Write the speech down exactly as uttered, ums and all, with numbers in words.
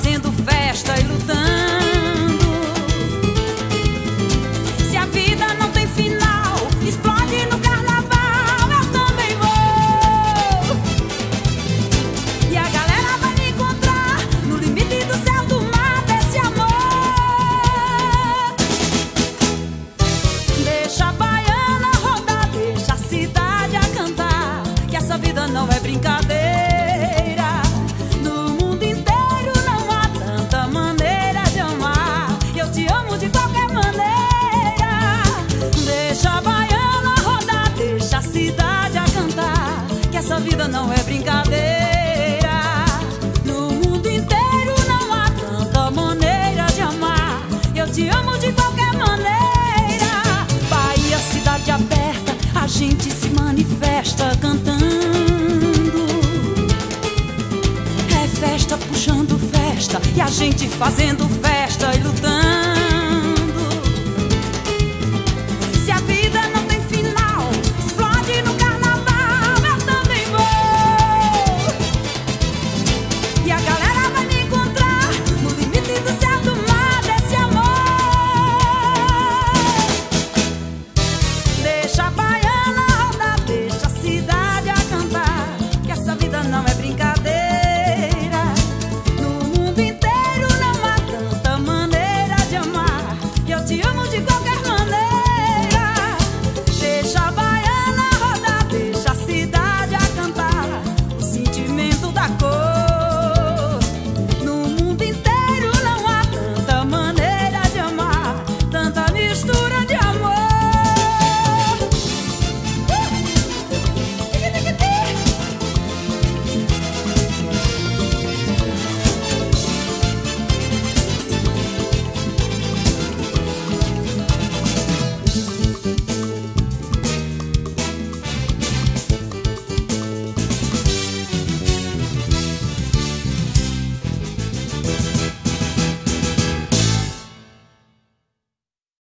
fazendo festa e lutando. Se a vida não tem final, explode no carnaval, eu também vou. E a galera vai me encontrar no limite do céu, do mar, desse amor. Deixa a baiana rodar, deixa a cidade a cantar, que essa vida não é brincadeira. No mundo inteiro não há tanta maneira de amar, eu te amo de qualquer maneira. Deixa a baiana rodar, deixa a cidade a cantar, que essa vida não é brincadeira. No mundo inteiro não há tanta maneira de amar, eu te amo de qualquer maneira. Bahia, cidade aberta, a gente se manifesta cantando. É festa puxando festa, e a gente fazendo festa e lutando.